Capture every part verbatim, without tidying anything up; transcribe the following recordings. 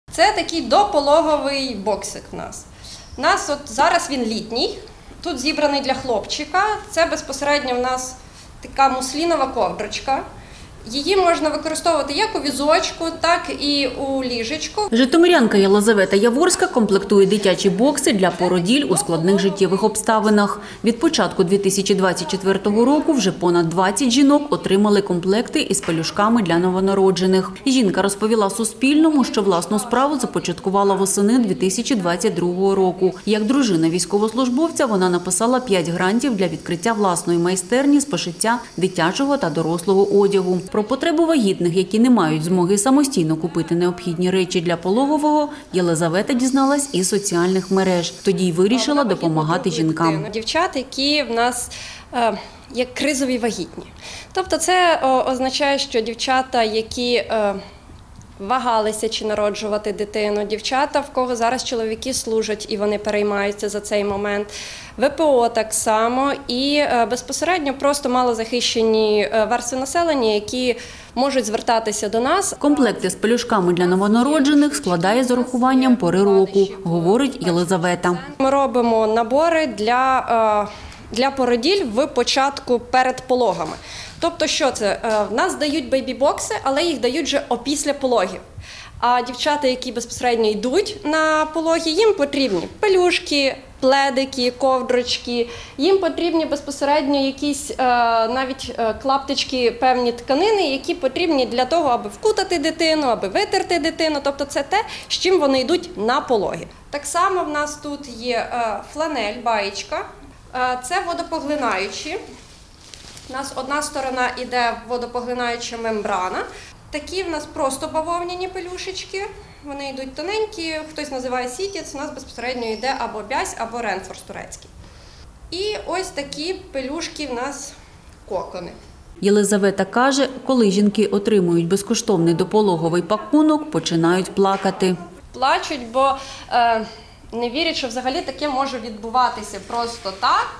Це такий допологовий боксик в нас. У нас от зараз він літній, тут зібраний для хлопчика. Це безпосередньо в нас така муслінова ковдрочка. Її можна використовувати як у візочку, так і у ліжечку. Житомирянка Єлизавета Яворська комплектує дитячі бокси для породіль у складних життєвих обставинах. Від початку дві тисячі двадцять четвертого року вже понад двадцять жінок отримали комплекти із пелюшками для новонароджених. Жінка розповіла Суспільному, що власну справу започаткувала восени дві тисячі двадцять другого року. Як дружина військовослужбовця, вона написала п'ять грантів для відкриття власної майстерні з пошиття дитячого та дорослого одягу. Про потребу вагітних, які не мають змоги самостійно купити необхідні речі для пологового, Єлизавета дізналась із соціальних мереж. Тоді й вирішила допомагати жінкам. Дівчат, які в нас е, як кризові вагітні. Тобто це о, означає, що дівчата, які е, вагалися чи народжувати дитину, дівчата, в кого зараз чоловіки служать і вони переймаються за цей момент, ВПО так само і безпосередньо просто малозахищені верстви населення, які можуть звертатися до нас. Комплекти з пелюшками для новонароджених складає з урахуванням пори року, говорить Єлизавета. Ми робимо набори для, для породіль в початку перед пологами. Тобто, що це? В нас дають бейбі-бокси, але їх дають вже опісля пологів. А дівчата, які безпосередньо йдуть на пологи, їм потрібні пелюшки, пледики, ковдрочки, їм потрібні безпосередньо якісь навіть клаптички, певні тканини, які потрібні для того, аби вкутати дитину, аби витерти дитину. Тобто це те, з чим вони йдуть на пологи. Так само в нас тут є фланель, баєчка, це водопоглинаючі. У нас одна сторона йде водопоглинаюча мембрана. Такі в нас просто бавовняні пелюшечки, вони йдуть тоненькі, хтось називає сітіц, у нас безпосередньо йде або бязь, або ренфорс турецький. І ось такі пелюшки в нас кокони. Єлизавета каже, коли жінки отримують безкоштовний допологовий пакунок, починають плакати. Плачуть, бо е, не вірять, що взагалі таке може відбуватися просто так.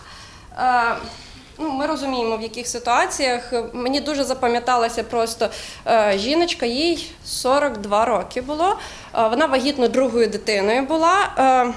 Е, Ну, ми розуміємо, в яких ситуаціях. Мені дуже запам'яталася просто е, жіночка, їй сорок два роки було. Е, вона вагітно другою дитиною була. Е,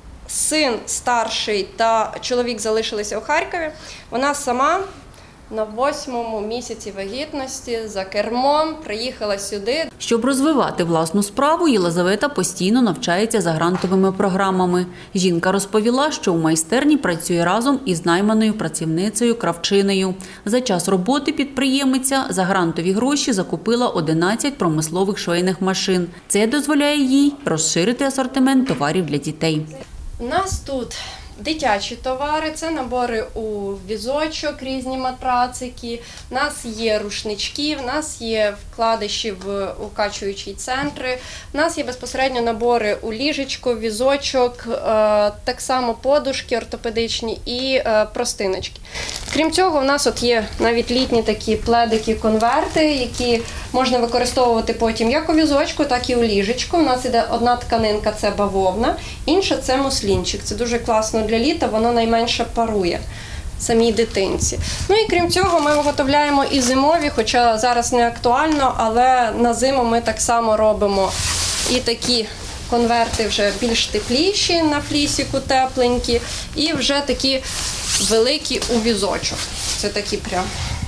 син старший та чоловік залишилися у Харкові. Вона сама на восьмому місяці вагітності за кермом приїхала сюди. Щоб розвивати власну справу, Єлизавета постійно навчається за грантовими програмами. Жінка розповіла, що у майстерні працює разом із найманою працівницею Кравчиною. За час роботи підприємиця за грантові гроші закупила одинадцять промислових швейних машин. Це дозволяє їй розширити асортимент товарів для дітей. У нас тут дитячі товари, це набори у візочок, різні матрацики, в нас є рушнички, в нас є вкладиші в укачуючі центри, в нас є безпосередньо набори у ліжечко, візочок, так само подушки ортопедичні і простиночки. Крім цього, в нас от є навіть літні такі пледики, конверти, які можна використовувати потім як у візочку, так і у ліжечку. У нас іде одна тканинка – це бавовна, інша – це муслінчик. Це дуже класно для літа, воно найменше парує самій дитинці. Ну і крім цього, ми виготовляємо і зимові, хоча зараз не актуально, але на зиму ми так само робимо і такі конверти вже більш тепліші, на флісіку тепленькі, і вже такі великі у візочок. Це такі прям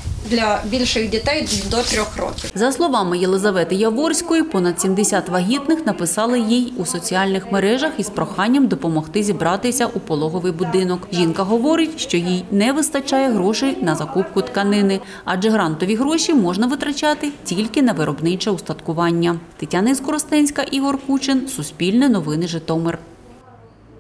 для більших дітей до трьох років. За словами Єлизавети Яворської, понад сімдесят вагітних написали їй у соціальних мережах із проханням допомогти зібратися у пологовий будинок. Жінка говорить, що їй не вистачає грошей на закупку тканини, адже грантові гроші можна витрачати тільки на виробниче устаткування. Тетяна Іскоростенська, Ігор Кучин, Суспільне новини, Житомир.